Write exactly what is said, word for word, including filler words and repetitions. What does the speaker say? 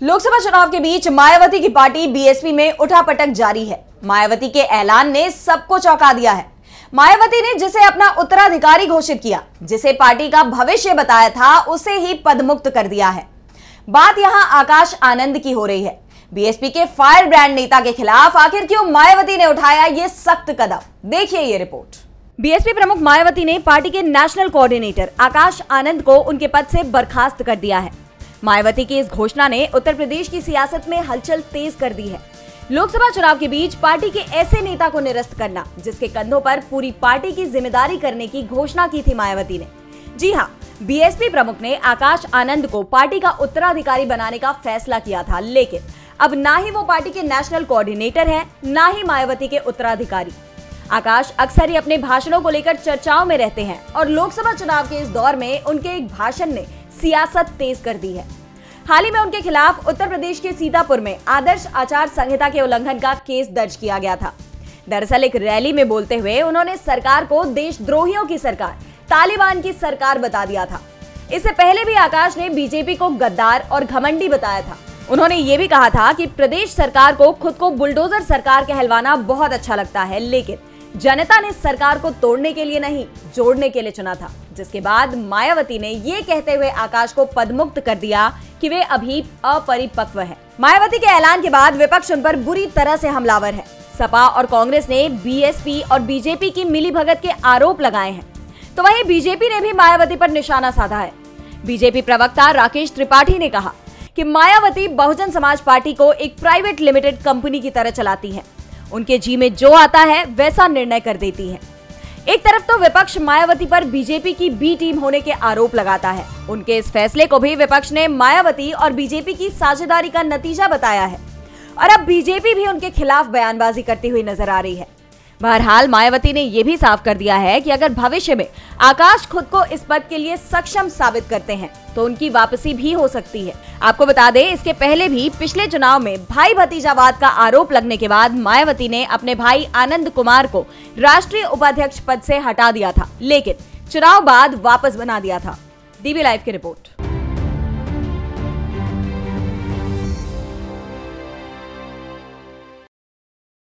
लोकसभा चुनाव के बीच मायावती की पार्टी बीएसपी में उठापटक जारी है। मायावती के ऐलान ने सबको चौंका दिया है। मायावती ने जिसे अपना उत्तराधिकारी घोषित किया, जिसे पार्टी का भविष्य बताया था, उसे ही पदमुक्त कर दिया है। बात यहां आकाश आनंद की हो रही है। बीएसपी के फायर ब्रांड नेता के खिलाफ आखिर क्यों मायावती ने उठाया ये सख्त कदम, देखिए ये रिपोर्ट। बीएसपी प्रमुख मायावती ने पार्टी के नेशनल कोऑर्डिनेटर आकाश आनंद को उनके पद से बर्खास्त कर दिया है। मायावती की इस घोषणा ने उत्तर प्रदेश की सियासत में हलचल तेज कर दी है। लोकसभा चुनाव के बीच पार्टी के ऐसे नेता को निरस्त करना जिसके कंधों पर पूरी पार्टी की जिम्मेदारी करने की घोषणा की थी मायावती ने। जी हां, बीएसपी प्रमुख ने आकाश आनंद को पार्टी का उत्तराधिकारी बनाने का फैसला किया था, लेकिन अब ना ही वो पार्टी के नेशनल कोऑर्डिनेटर हैं, ना ही मायावती के उत्तराधिकारी। आकाश अक्सर ही अपने भाषणों को लेकर चर्चाओं में रहते हैं और लोकसभा चुनाव के इस दौर में उनके एक भाषण ने सियासत तेज कर दी है। हाल ही में उनके खिलाफ उत्तर प्रदेश के सीतापुर में आदर्श आचार संहिता के उल्लंघन का केस दर्ज किया गया था। दरअसल एक रैली में बोलते हुए उन्होंने सरकार को देशद्रोहियों की सरकार, तालिबान की सरकार बता दिया था। इससे पहले भी आकाश ने बीजेपी को गद्दार और घमंडी बताया था। उन्होंने ये भी कहा था कि प्रदेश सरकार को खुद को बुलडोजर सरकार कहलवाना बहुत अच्छा लगता है, लेकिन जनता ने सरकार को तोड़ने के लिए नहीं, जोड़ने के लिए चुना था। जिसके बाद मायावती ने ये कहते हुए आकाश को पदमुक्त कर दिया कि वे अभी अपरिपक्व है। मायावती के ऐलान के बाद विपक्ष उन पर बुरी तरह से हमलावर है। सपा और कांग्रेस ने बीएसपी और बीजेपी की मिलीभगत के आरोप लगाए हैं, तो वहीं बीजेपी ने भी मायावती पर निशाना साधा है। बीजेपी प्रवक्ता राकेश त्रिपाठी ने कहा कि मायावती बहुजन समाज पार्टी को एक प्राइवेट लिमिटेड कंपनी की तरह चलाती है। उनके जी में जो आता है वैसा निर्णय कर देती है। एक तरफ तो विपक्ष मायावती पर बीजेपी की बी टीम होने के आरोप लगाता है। उनके इस फैसले को भी विपक्ष ने मायावती और बीजेपी की साझेदारी का नतीजा बताया है और अब बीजेपी भी उनके खिलाफ बयानबाजी करती हुई नजर आ रही है। बहरहाल मायावती ने यह भी साफ कर दिया है कि अगर भविष्य में आकाश खुद को इस पद के लिए सक्षम साबित करते हैं तो उनकी वापसी भी हो सकती है। आपको बता दें, इसके पहले भी पिछले चुनाव में भाई भतीजावाद का आरोप लगने के बाद मायावती ने अपने भाई आनंद कुमार को राष्ट्रीय उपाध्यक्ष पद से हटा दिया था, लेकिन चुनाव बाद वापस बना दिया था। डीबी लाइव की रिपोर्ट।